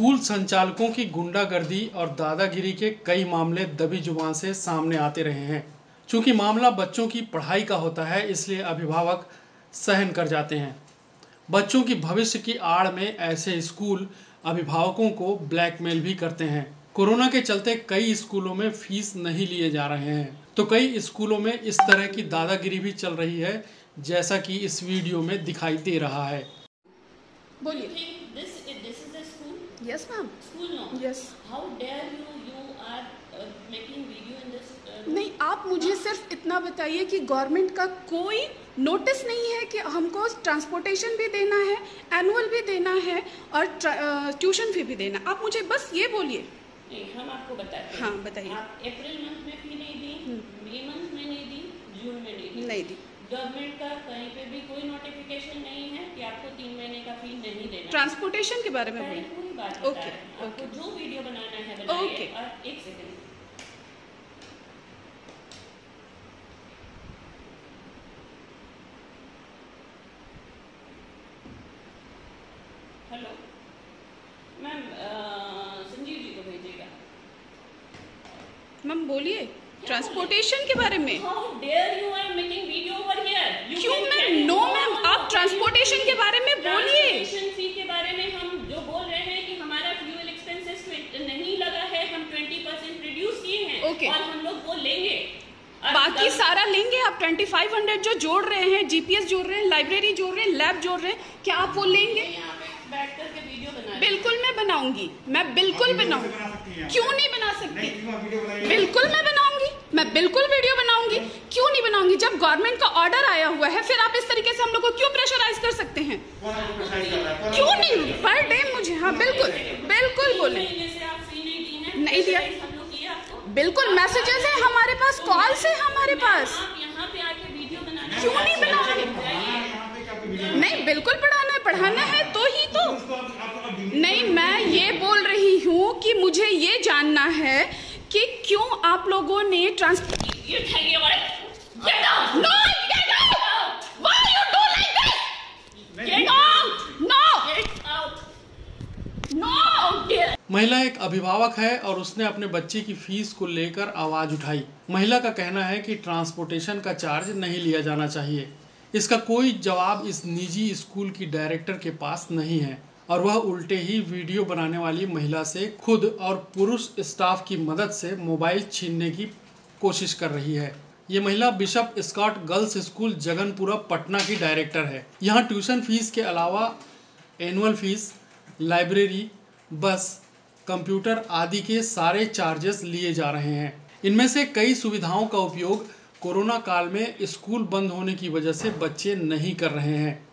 School संचालकों की गुंडागर्दी और दादागिरी के कई मामले दबी जुबान से सामने आते रहे हैं। चूंकि मामला बच्चों की पढ़ाई का होता है, इसलिए अभिभावक सहन कर जाते हैं। बच्चों की भविष्य की आड़ में ऐसे स्कूल अभिभावकों को ब्लैकमेल भी करते हैं। कोरोना के चलते कई स्कूलों में फीस नहीं लिए जा रहे हैं, तो कई स्कूलों में इस तरह की दादागिरी भी चल रही है, जैसा कि इस वीडियो में दिखाई दे रहा है। बोलिए। Yes, ma'am. School no. Yes. How dare you are making video in this? नहीं, आप मुझे सिर्फ इतना बताइए कि गवर्नमेंट का कोई नोटिस नहीं है कि हमको ट्रांसपोर्टेशन भी देना है, एनुअल भी देना है और ट्यूशन फी भी देना। आप मुझे बस ये बोलिए। नहीं, हम आपको बताते हैं। हाँ, बताइए। आप अप्रैल मंथ में फी नहीं दी, मई मंथ में नहीं दी, जून में नहीं दी। गवर्नमेंट का कहीं पे भी कोई नोटिफिकेशन नहीं है कि आपको 3 महीने का फी नहीं देना। ट्रांसपोर्टेशन के बारे में बोलिए। पूरी बात ओके, आपको जो वीडियो बनाना है बनाइए। ओके। और एक second, hello ma'am, Sanjeev ji को भेजिएगा। मैम बोलिए ट्रांसपोर्टेशन के बारे में। How dare you are making video over here? क्यों मैम? नो मैम, आप ट्रांसपोर्टेशन के बारे में बोलिए। ट्रांसपोर्टेशन फी के बारे में हम जो बोल रहे हैं कि हमारा फ्यूल एक्सपेंसेस नहीं लगा है, हम 20% रिड्यूस किए हैं। ओके। और हम लोग वो लेंगे। बाकी सारा लेंगे। आप 2500 जो जोड़ रहे हैं, जीपीएस जोड़ रहे हैं, लाइब्रेरी जोड़ रहे हैं, लैब जोड़ रहे हैं, क्या आप वो लेंगे? यहाँ पे बैठ करके वीडियो बना। बिल्कुल मैं बनाऊंगी, मैं बिल्कुल बनाऊंगी। क्यों नहीं बना सकती? बिल्कुल मैं बनाऊंगी, मैं बिल्कुल वीडियो बनाऊंगी। क्यों नहीं बनाऊंगी? जब गवर्नमेंट का ऑर्डर आया हुआ है, फिर आप इस तरीके से हम लोग को क्यों प्रेशराइज कर सकते हैं? क्यों नहीं? पर डे मुझे, हाँ बिल्कुल बिल्कुल बोले। नहीं दिया, बिल्कुल मैसेजेस है हमारे पास, कॉल्स है हमारे पास। क्यों नहीं बनाऊंगी? नहीं, बिल्कुल पढ़ाना है तो ही तो। नहीं, मैं ये बोल रही हूँ कि मुझे ये जानना है कि क्यों आप लोगों ने महिला एक अभिभावक है और उसने अपने बच्चे की फीस को लेकर आवाज उठाई। महिला का कहना है कि ट्रांसपोर्टेशन का चार्ज नहीं लिया जाना चाहिए। इसका कोई जवाब इस निजी स्कूल की डायरेक्टर के पास नहीं है और वह उल्टे ही वीडियो बनाने वाली महिला से खुद और पुरुष स्टाफ की मदद से मोबाइल छीनने की कोशिश कर रही है। ये महिला Bishop Scott Girls School Jaganpura Patna की डायरेक्टर है। यहाँ ट्यूशन फीस के अलावा annual fees, library, bus, computer आदि के सारे चार्जेस लिए जा रहे हैं। इनमें से कई सुविधाओं का उपयोग कोरोना काल में स्कूल बंद होने की वजह से बच्चे नहीं कर रहे हैं।